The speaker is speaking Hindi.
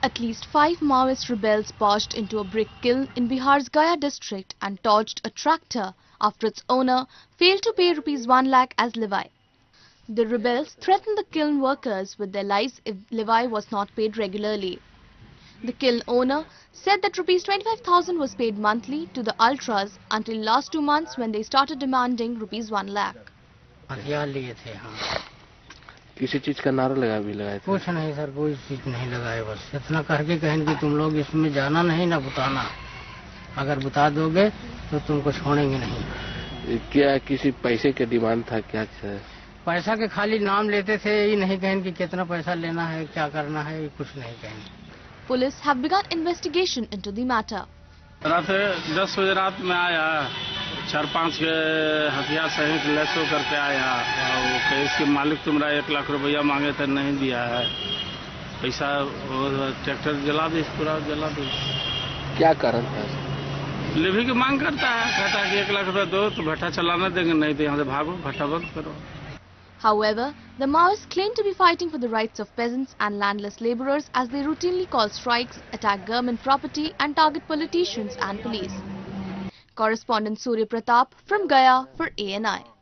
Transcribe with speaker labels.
Speaker 1: At least 5 Maoist rebels barged into a brick kiln in Bihar's Gaya district and torched a tractor after its owner failed to pay Rs 1 lakh as levy. The rebels threatened the kiln workers with their lives if levy was not paid regularly. The kiln owner said that Rs 25,000 was paid monthly to the ultras until last 2 months when they started demanding Rs 1 lakh.
Speaker 2: किसी चीज का नारा लगाया था?
Speaker 3: कुछ नहीं सर, कोई चीज नहीं लगाए, बस इतना कह के कहें कि तुम लोग इसमें जाना नहीं ना बुताना, अगर बुता दोगे तो तुमको छोड़ेंगे नहीं।
Speaker 2: क्या किसी पैसे के डिमांड था क्या?
Speaker 3: पैसा के खाली नाम लेते थे, यही नहीं कहें कि कितना पैसा लेना है, क्या करना है, कुछ नहीं कहें।
Speaker 1: Police have begun investigation into the matter.
Speaker 4: रात 10 बजे रात में आया, 4-5 के हथियार सहित लैसो करके आया और इसके मालिक तुम्हारा 1 लाख रुपया मांगे थे, नहीं दिया है पैसा, ट्रैक्टर जला दी, पूरा जला दी।
Speaker 2: क्या कारण था?
Speaker 4: लेवी की मांग करता है, कहता है कि 1 लाख रुपया दो तो भट्टा चलाना देंगे, नहीं तो यहाँ से भागो, भट्टा बंद करो।
Speaker 1: However, the Maoists claim to be fighting for the rights of peasants and landless labourers as they routinely call strikes, attack government property and target politicians and police. Correspondent Surya Pratap from Gaya for ANI.